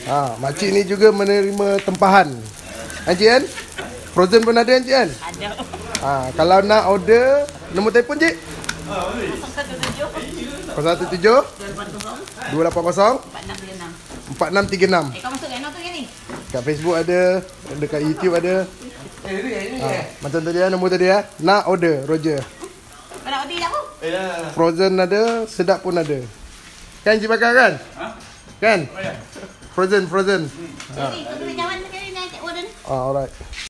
Makcik ni juga menerima tempahan. Encik kan? Frozen pun ada Encik kan? Ada. Kalau nak order, nombor telefon Cik? 017 280 4636. Kau masuk Reno tu ke ni? Kat Facebook ada, dekat YouTube ada. Macam tadi nombor tadi nak order Roger. Kau nak order tak aku? Frozen ada, sedap pun ada. Kan Cik Bakar kan? Kan? Frozen. Jadi, kau kena jawan sekali nak order ni. Alright.